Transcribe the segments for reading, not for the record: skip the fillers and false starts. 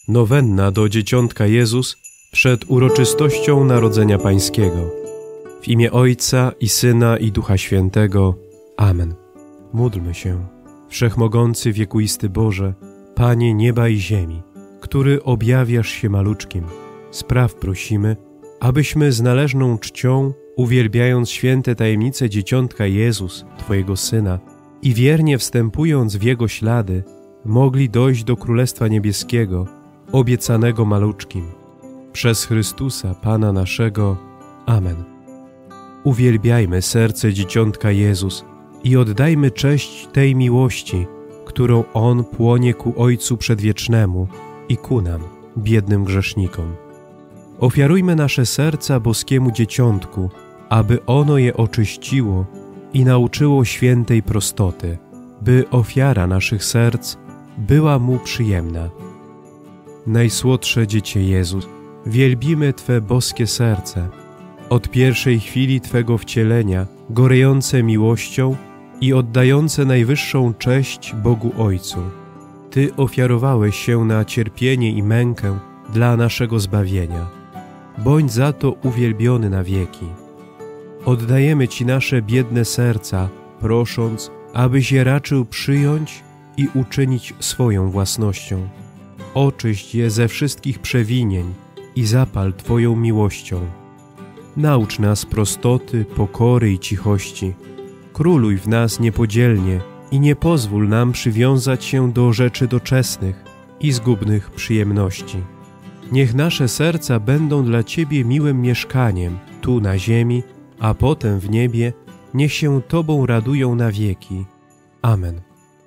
Nowenna do Dzieciątka Jezus przed uroczystością Narodzenia Pańskiego. W imię Ojca i Syna i Ducha Świętego. Amen. Módlmy się. Wszechmogący, wiekuisty Boże, Panie nieba i ziemi, który objawiasz się maluczkim, spraw prosimy, abyśmy z należną czcią, uwielbiając święte tajemnice Dzieciątka Jezus, Twojego Syna, i wiernie wstępując w Jego ślady, mogli dojść do Królestwa Niebieskiego, obiecanego maluczkim. Przez Chrystusa, Pana naszego. Amen. Uwielbiajmy serce Dzieciątka Jezus i oddajmy cześć tej miłości, którą On płonie ku Ojcu Przedwiecznemu i ku nam, biednym grzesznikom. Ofiarujmy nasze serca boskiemu Dzieciątku, aby ono je oczyściło i nauczyło świętej prostoty, by ofiara naszych serc była Mu przyjemna. Najsłodsze Dziecię Jezus, wielbimy Twe boskie serce, od pierwszej chwili Twego wcielenia, gorejące miłością i oddające najwyższą cześć Bogu Ojcu. Ty ofiarowałeś się na cierpienie i mękę dla naszego zbawienia. Bądź za to uwielbiony na wieki. Oddajemy Ci nasze biedne serca, prosząc, abyś je raczył przyjąć i uczynić swoją własnością. Oczyść je ze wszystkich przewinień i zapal Twoją miłością. Naucz nas prostoty, pokory i cichości. Króluj w nas niepodzielnie i nie pozwól nam przywiązać się do rzeczy doczesnych i zgubnych przyjemności. Niech nasze serca będą dla Ciebie miłym mieszkaniem, tu na ziemi, a potem w niebie, niech się Tobą radują na wieki. Amen.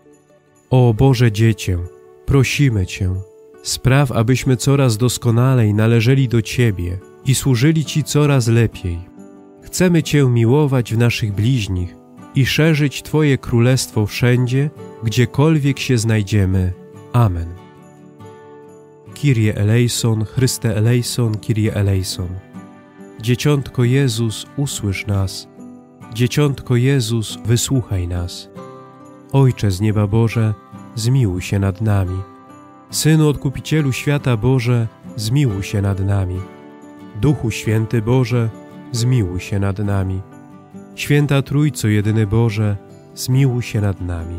O Boże Dziecię, prosimy Cię, spraw, abyśmy coraz doskonalej należeli do Ciebie i służyli Ci coraz lepiej. Chcemy Cię miłować w naszych bliźnich i szerzyć Twoje królestwo wszędzie, gdziekolwiek się znajdziemy. Amen. Kyrie eleison, Chryste eleison, Kyrie eleison. Dzieciątko Jezus, usłysz nas. Dzieciątko Jezus, wysłuchaj nas. Ojcze z nieba Boże, zmiłuj się nad nami. Synu Odkupicielu świata Boże, zmiłuj się nad nami. Duchu Święty Boże, zmiłuj się nad nami. Święta Trójco jedyny Boże, zmiłuj się nad nami.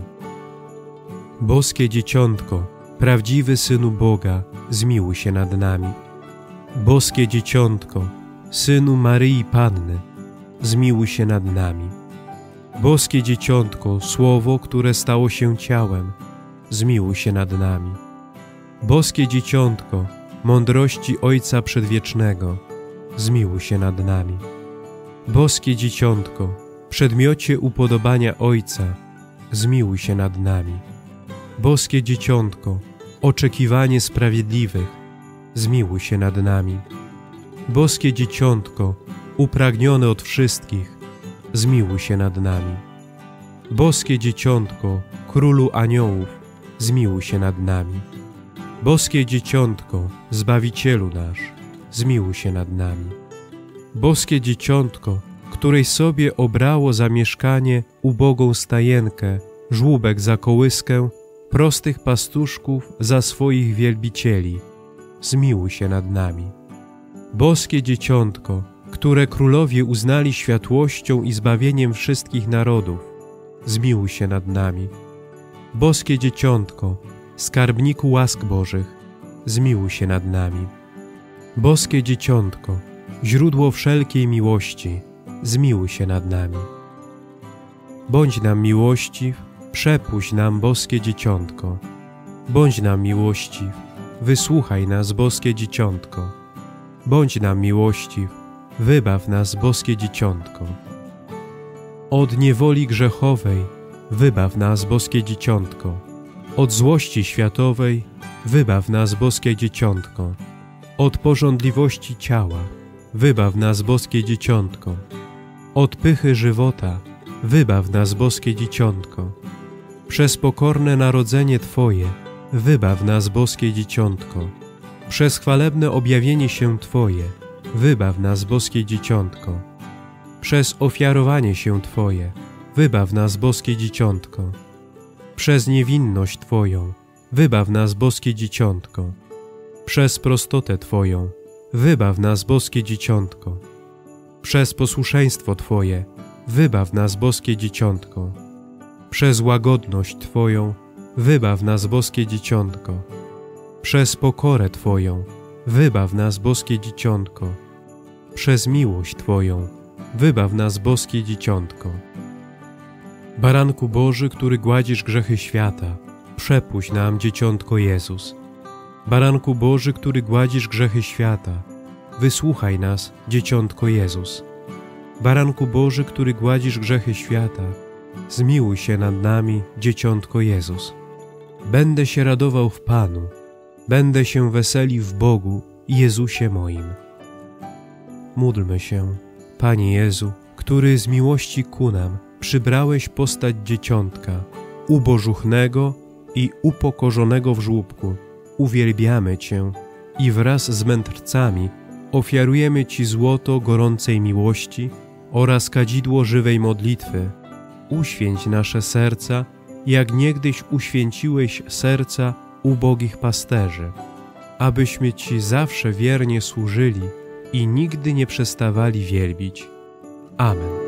Boskie Dzieciątko, prawdziwy Synu Boga, zmiłuj się nad nami. Boskie Dzieciątko, Synu Maryi Panny, zmiłuj się nad nami. Boskie Dzieciątko, Słowo, które stało się ciałem, zmiłuj się nad nami. Boskie Dzieciątko, mądrości Ojca Przedwiecznego, zmiłuj się nad nami. Boskie Dzieciątko, przedmiocie upodobania Ojca, zmiłuj się nad nami. Boskie Dzieciątko, oczekiwanie sprawiedliwych, zmiłuj się nad nami. Boskie Dzieciątko, upragnione od wszystkich, zmiłuj się nad nami. Boskie Dzieciątko, Królu Aniołów, zmiłuj się nad nami. Boskie Dzieciątko, Zbawicielu nasz, zmiłuj się nad nami. Boskie Dzieciątko, której sobie obrało za mieszkanie ubogą stajenkę, żłóbek za kołyskę, prostych pastuszków za swoich wielbicieli, zmiłuj się nad nami. Boskie Dzieciątko, które królowie uznali światłością i zbawieniem wszystkich narodów, zmiłuj się nad nami. Boskie Dzieciątko, skarbniku łask Bożych, zmiłuj się nad nami. Boskie Dzieciątko, źródło wszelkiej miłości, zmiłuj się nad nami. Bądź nam miłościw, przepuść nam, Boskie Dzieciątko. Bądź nam miłościw, wysłuchaj nas, Boskie Dzieciątko. Bądź nam miłościw, wybaw nas, Boskie Dzieciątko. Od niewoli grzechowej wybaw nas, Boskie Dzieciątko. Od złości światowej wybaw nas, Boskie Dzieciątko. Od pożądliwości ciała wybaw nas, Boskie Dzieciątko. Od pychy żywota wybaw nas, Boskie Dzieciątko. Przez pokorne narodzenie Twoje wybaw nas, Boskie Dzieciątko. Przez chwalebne objawienie się Twoje wybaw nas, Boskie Dzieciątko. Przez ofiarowanie się Twoje wybaw nas, Boskie Dzieciątko. Przez niewinność Twoją wybaw nas, Boskie Dzieciątko. Przez prostotę Twoją wybaw nas, boskie dzieciątko. Przez posłuszeństwo Twoje wybaw nas, boskie dzieciątko. Przez łagodność Twoją wybaw nas, boskie dzieciątko. Przez pokorę Twoją wybaw nas, boskie dzieciątko. Przez miłość Twoją wybaw nas, boskie dzieciątko. Baranku Boży, który gładzisz grzechy świata, przepuść nam, dzieciątko Jezus. Baranku Boży, który gładzisz grzechy świata, wysłuchaj nas, dzieciątko Jezus. Baranku Boży, który gładzisz grzechy świata, zmiłuj się nad nami, dzieciątko Jezus. Będę się radował w Panu, będę się weselił w Bogu, Jezusie moim. Módlmy się. Panie Jezu, który z miłości ku nam przybrałeś postać dzieciątka, ubożuchnego i upokorzonego w żłóbku, uwielbiamy Cię i wraz z mędrcami ofiarujemy Ci złoto gorącej miłości oraz kadzidło żywej modlitwy. Uświęć nasze serca, jak niegdyś uświęciłeś serca ubogich pasterzy, abyśmy Ci zawsze wiernie służyli i nigdy nie przestawali wielbić. Amen.